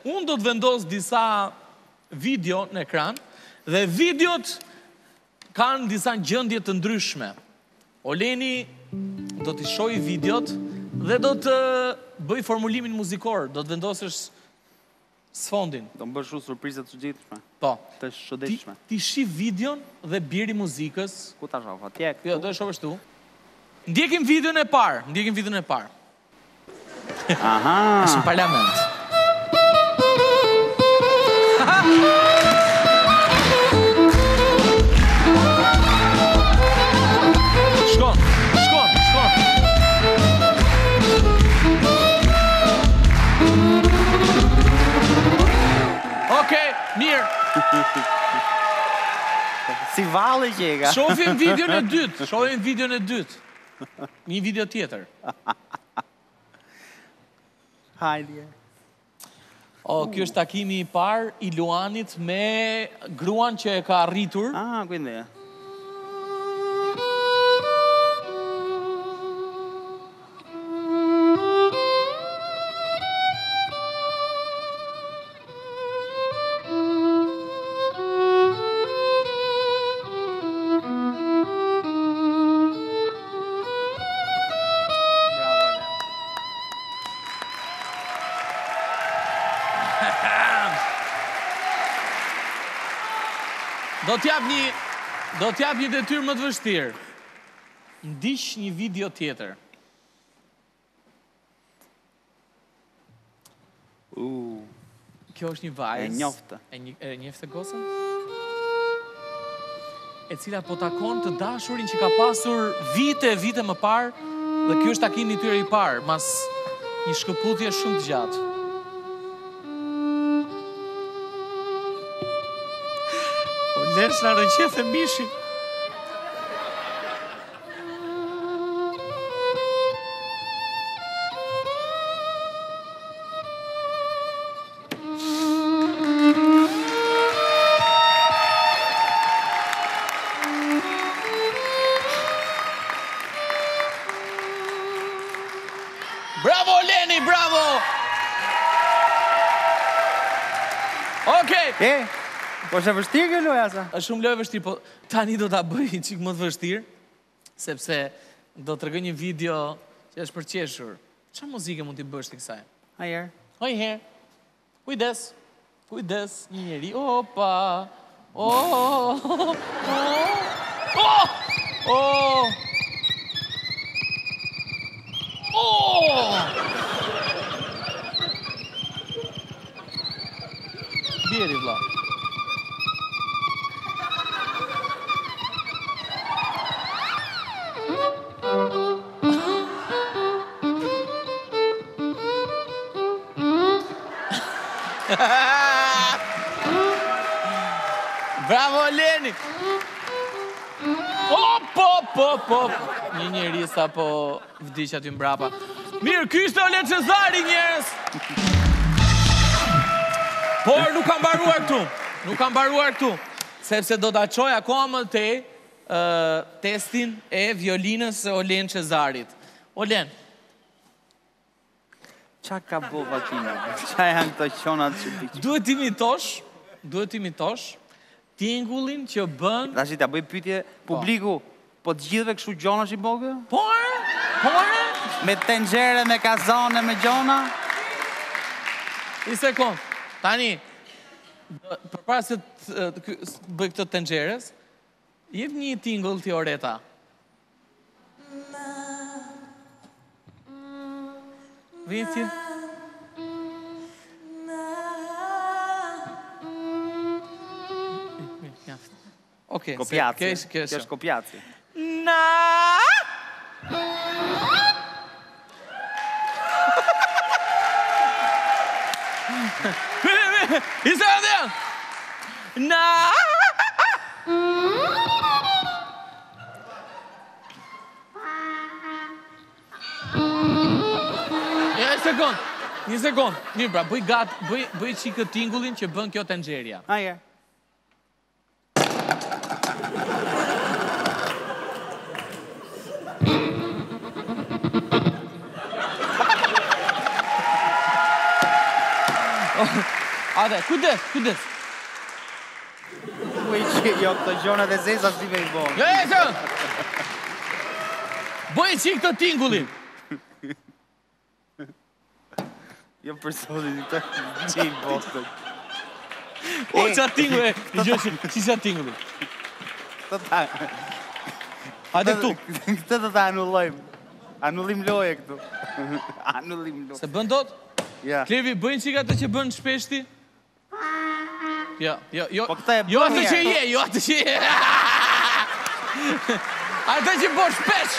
Unë do të vendos disa video në ekran, dhe videot kanë disa gjendje të ndryshme. Oleni do t'i shojë videot dhe do të bëj formulimin muzikor, do të vendosësh sfondin. Do më bësh shumë surprizat të gjithshme. Po. Të shëdeshme. Ti shih videon dhe biri muzikës. Ku ta shoh? Atje. Jo, do e shohësh tu. Ndjekim videon e parë. Aha. Është në parlament. Shkon. Okej, mirë. Si valle që e ka. Shohim videon e dytë. Një video tjetër. Hajde. Kjo është takimi i parë i Luanit me gruan që e ka arritur. Quindi. Do t'jap një detyrë më të vështirë. Ndiq një video tjetër. Kjo është një vajzë. E njoftë. E njoftë gocën? E cila po takon të dashurin që ka pasur vite më parë, dhe kjo është takimi i tyre i parë, mas një shkëputje shumë të gjatë. Lesh në rënqeth e mishin. Bravo, Leni, bravo! Okej. Po është e vështirë kjo loja sa? Është shumë lojë vështirë, po tani do t'a bëj çik më të vështirë, sepse do të rregoj një video që është për qeshur. Çfarë muzike mund t'i bësh ti kësaj? Hajher. Kujdes, një njeri. Opa. Bjeri, vlla. Bravo, Leni! Op! Një njeri sa po vdiq aty mbrapa. Mirë, ky ishte Olen Çesari, njerëz! Por nuk kam mbaruar këtu. Sepse do ta çoj akoma te testin e violinës së Olen Çesarit. Olen. Qa ka bo vakina? Qa janë këto qonat që t'i që? Duhet t'imitosh tingullin që bën... Tashi t'a bëj pyetje publiku, po të gjithve kështu gjona që i bogë? Pore? Me tenxhere, me kazane, me gjona? I sekund, tani, përpara se të bëj këtë tenxheres, jep një tingull t'i Oreta. Vjen ti. Okej, Kopjaci. Kjo është kopjaci. Na! I se dhe! Na! Një sekund. Mirë pra, bëj qikë tingullin që bën kjo tenxherja. Aje. Ate, kujdes. Jo, këto gjonat e zeza si me I bon. Jo, bëj qik të tingullin. Jo për sotin, këto gjej bostën. O, qa tingullin, si qa tingullin. Këto ta... Ate këtu. Këtë të ta anullojmë. Anullim loje këtu. Anullim loje. Se bën dot? Ja. Klevi, bëjnë qik atë që bën shpeshti? Jo. Po këta e Jo bën atë që njerë. jo atë që je. Atë që bën shpesh.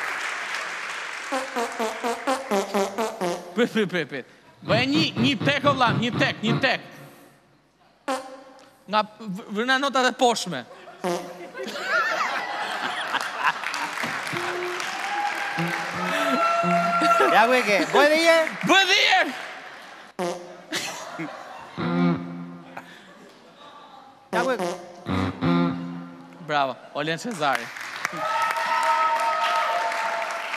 Prit. Bëj një tek o vlam, një tek. Nga vërna notat e poshme. Ja ku e ke, bëj dhe je. Bëj dhe je. Ja ku e ke. Bravo, Olen Çesari.